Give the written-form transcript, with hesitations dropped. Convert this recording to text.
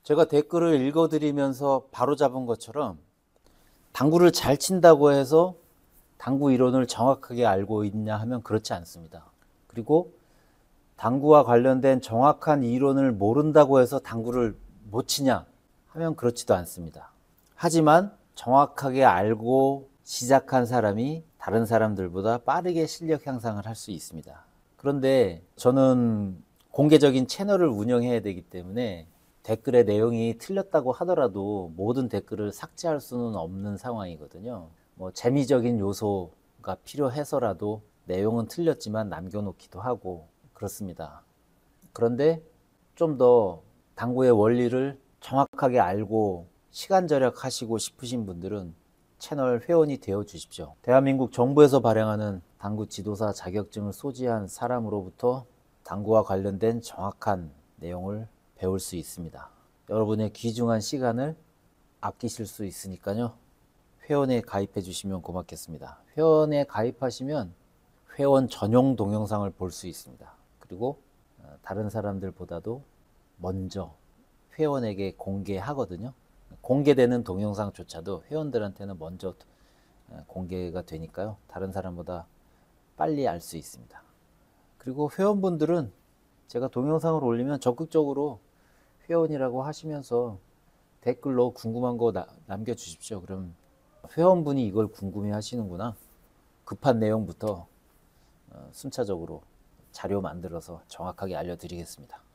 제가 댓글을 읽어드리면서 바로잡은 것처럼 당구를 잘 친다고 해서 당구 이론을 정확하게 알고 있냐 하면 그렇지 않습니다. 그리고 당구와 관련된 정확한 이론을 모른다고 해서 당구를 못 치냐 하면 그렇지도 않습니다. 하지만 정확하게 알고 시작한 사람이 다른 사람들보다 빠르게 실력 향상을 할 수 있습니다. 그런데 저는 공개적인 채널을 운영해야 되기 때문에 댓글의 내용이 틀렸다고 하더라도 모든 댓글을 삭제할 수는 없는 상황이거든요. 뭐 재미적인 요소가 필요해서라도 내용은 틀렸지만 남겨놓기도 하고 그렇습니다. 그런데 좀 더 당구의 원리를 정확하게 알고 시간 절약하시고 싶으신 분들은 채널 회원이 되어 주십시오. 대한민국 정부에서 발행하는 당구 지도사 자격증을 소지한 사람으로부터 당구와 관련된 정확한 내용을 배울 수 있습니다. 여러분의 귀중한 시간을 아끼실 수 있으니까요. 회원에 가입해 주시면 고맙겠습니다. 회원에 가입하시면 회원 전용 동영상을 볼 수 있습니다. 그리고 다른 사람들보다도 먼저 회원에게 공개하거든요. 공개되는 동영상조차도 회원들한테는 먼저 공개가 되니까요. 다른 사람보다 빨리 알 수 있습니다. 그리고 회원분들은 제가 동영상을 올리면 적극적으로 회원이라고 하시면서 댓글로 궁금한 거 남겨주십시오. 그럼 회원분이 이걸 궁금해 하시는구나. 급한 내용부터 순차적으로 자료 만들어서 정확하게 알려드리겠습니다.